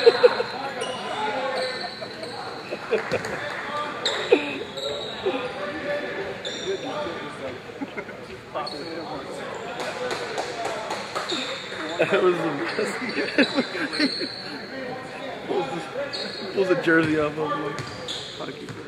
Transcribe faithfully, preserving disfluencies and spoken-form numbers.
That was the best. What was the jersey off of? Like, how to keep it.